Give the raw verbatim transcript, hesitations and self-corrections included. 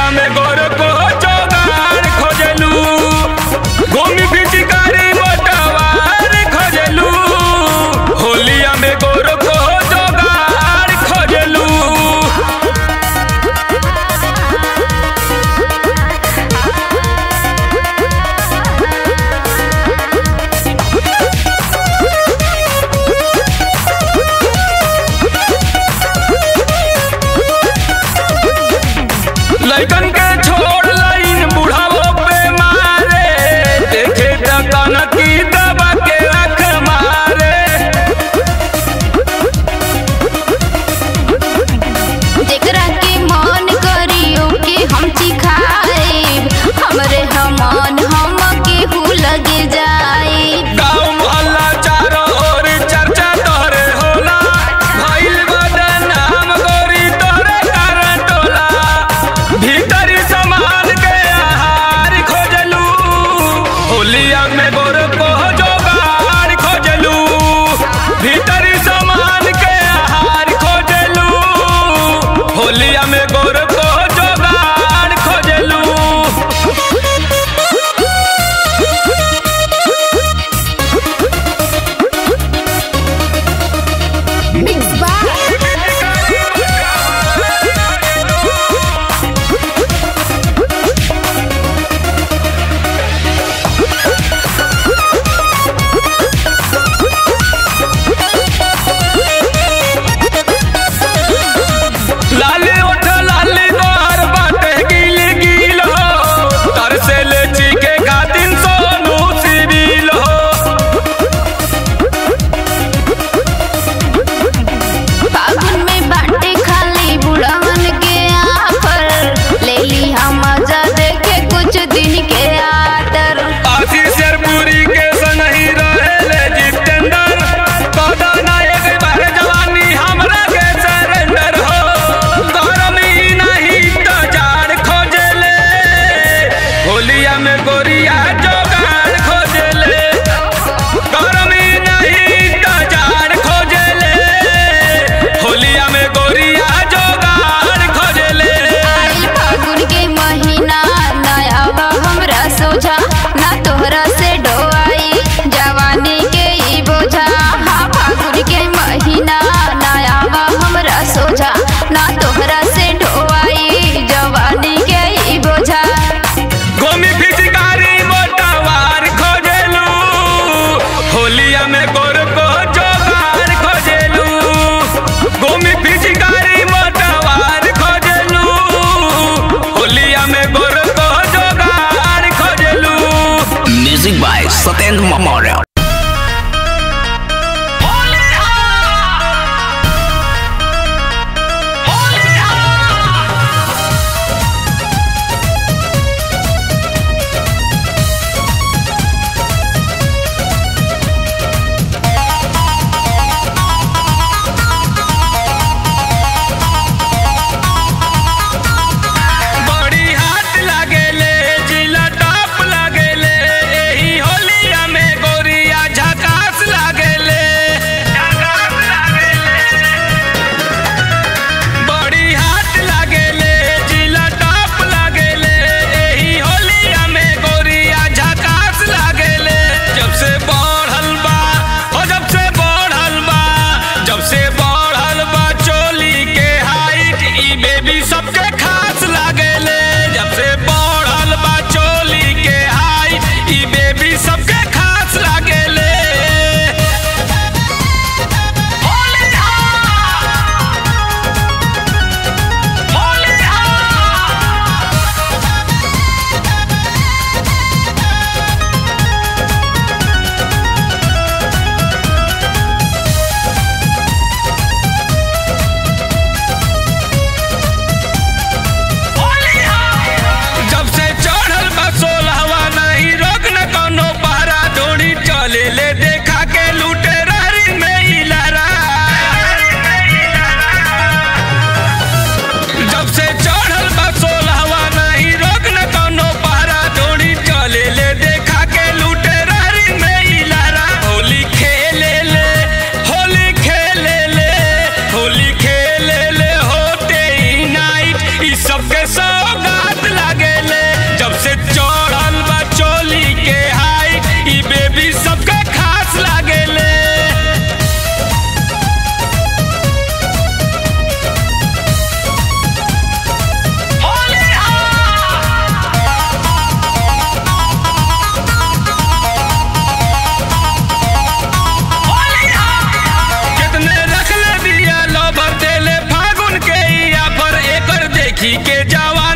होलिया में गोर को जोगार खोजलू, गोमी पिचकारी मोटवार खोजलू, होलिया में गोर को जोगार खोजलू। लइकन के छोड़ लाइन बुढ़ावो पे मारे, देखे तकन की दबा के आँख मारे। जेकरा के मन करियो के हम चिखाएब, हमरे हमन हम केहू लगे जाए। गाँव मोहल्ला चारों ओर चर्चा तोहरे होला, भइल बदनाम गोरी तोहरे कारण टोला। भीतरी समान के आहार खोजलू, होलिया में गोर को जोगार खोजलू, भीतरी समान के आहार खोजलू, होलिया में गोर को जोगार खोजलू। लाली उठ लाली तोहर बाटे गिल गिल हो, तरसे ले चीके खातिन सोनू सिविल हो। फागुन में बाटे खाली बुढ़वन के आफर, ले ली हम मजा देखे कुछ दिन के आतर। आशीष शेरपुरी के संगही रहेले जितेंद्र, कदा ना एक बार जवानी हमरा के सरेंडर हो। गरमी नहीं तो जाड़ खोजले, होलिया में गोरिया जोगाड़ खोजले। गरमी नहीं तो जाड़ खोजले, होलिया में गोरिया जोगाड़ खोजले। आइल फागुन के महीना नया बा हमरा सोझा, ना तोहरा से ढोआई जवानी के ई बोझा। हाँ फागुन के महीना नया बा हमरा सोझा, ना तोहरा से ढोआई जवानी के ई बोझा। गोमी पिचकारी मोटवार खोजलू, होलिया में गोर को जोगार खोजलू, गोमी पिचकारी मोटवार खोजलू, होलिया में गोर को जोगार खोजलू। Music by Satyendra memorial. बड़ी हाथ लागेले, जिला टॉप लागेले, एही होलिया में गोरी के जवानी